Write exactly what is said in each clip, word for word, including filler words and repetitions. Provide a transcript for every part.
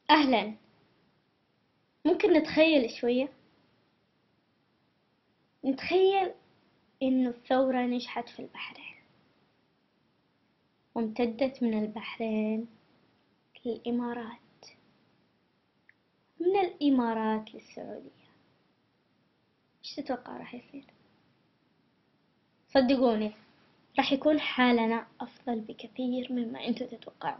أهلا. ممكن نتخيل شوية، نتخيل إنه الثورة نجحت في البحرين وامتدت من البحرين للإمارات، من الإمارات للسعودية. إيش تتوقع راح يصير؟ صدقوني راح يكون حالنا أفضل بكثير مما أنتوا تتوقعون.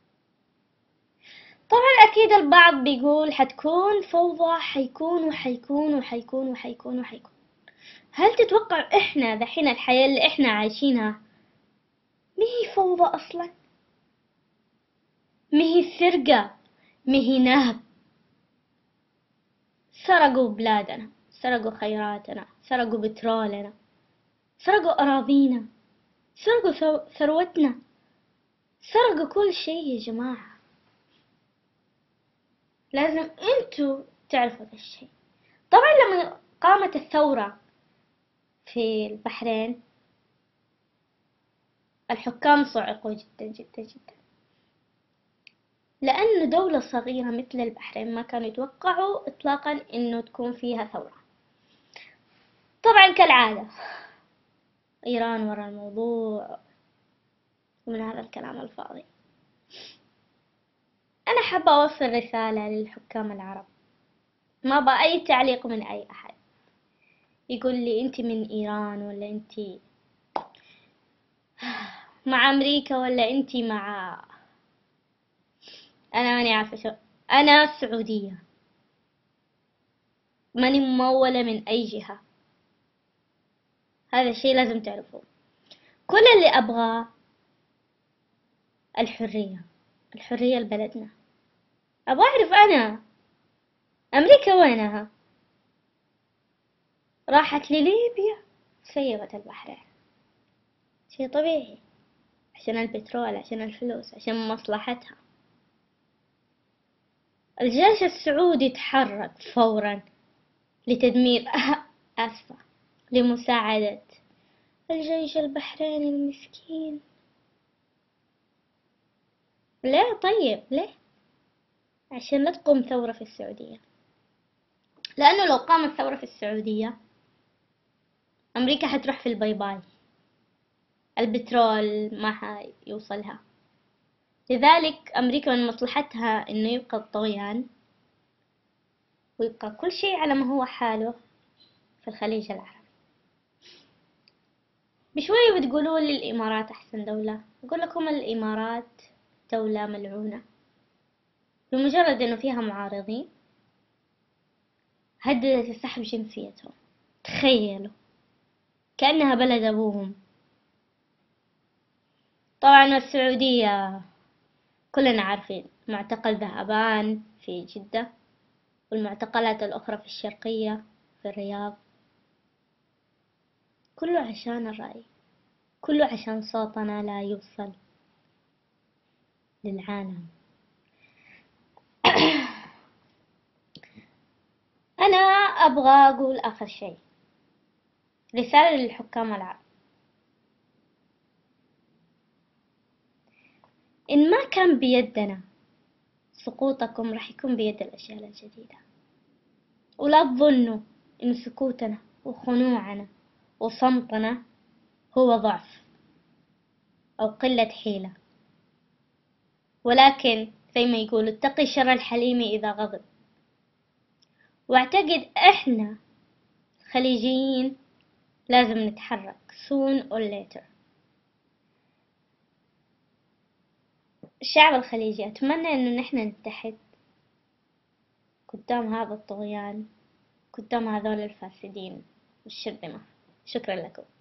طبعا أكيد البعض بيقول حتكون فوضى، حيكون وحيكون وحيكون وحيكون وحيكون. هل تتوقع إحنا دحين الحياة اللي إحنا عايشينها مهي فوضى أصلا؟ مهي سرقة، مهي نهب. سرقوا بلادنا، سرقوا خيراتنا، سرقوا بترولنا، سرقوا أراضينا، سرقوا ثروتنا، سرقوا كل شيء يا جماعة. لازم انتوا تعرفوا هذا الشيء. طبعا لما قامت الثورة في البحرين الحكام صعقوا جدا جدا جدا، لأنه دولة صغيرة مثل البحرين ما كانوا يتوقعوا إطلاقا إنه تكون فيها ثورة. طبعا كالعادة إيران ورا الموضوع ومن هذا الكلام الفاضي. أنا حابة أوصل رسالة للحكام العرب، ما أبغى أي تعليق من أي أحد يقول لي أنت من إيران ولا أنت مع أمريكا ولا أنت مع، أنا ماني عارفة شو. أنا سعودية، ماني ممولة من أي جهة. هذا الشيء لازم تعرفوه. كل اللي أبغاه الحرية، الحرية لبلدنا. أبغى أعرف أنا أمريكا وينها؟ راحت لليبيا سيبت البحرين، شيء طبيعي، عشان البترول، عشان الفلوس، عشان مصلحتها. الجيش السعودي تحرك فورا لتدمير آسفة لمساعدة الجيش البحريني المسكين. ليه طيب ليه؟ عشان لا تقوم ثورة في السعودية، لأنه لو قامت ثورة في السعودية أمريكا حتروح في الباي باي، البترول ما حيوصلها. لذلك أمريكا من مصلحتها إنه يبقى الطغيان ويبقى كل شيء على ما هو حاله في الخليج العربي. بشوية بتقولوا لي الإمارات أحسن دولة، أقول لكم الإمارات دولة ملعونة، بمجرد إنه فيها معارضين هددت سحب جنسيتهم. تخيلوا، كأنها بلد أبوهم. طبعا السعودية كلنا عارفين معتقل ذهبان في جدة، والمعتقلات الأخرى في الشرقية في الرياض. كله عشان الرأي، كله عشان صوتنا لا يوصل للعالم. أنا أبغى أقول آخر شيء، رسالة للحكام العرب. إن ما كان بيدنا سقوطكم راح يكون بيد الأجيال الجديدة. ولا تظنوا إن سكوتنا وخنوعنا وصمتنا هو ضعف أو قلة حيلة، ولكن زي ما يقول اتقي شر الحليم إذا غضب. واعتقد إحنا خليجيين لازم نتحرك soon or later. الشعب الخليجي أتمنى إنه نحن نتحد قدام هذا الطغيان، قدام هذول الفاسدين والشرذمة. شكرا لكم.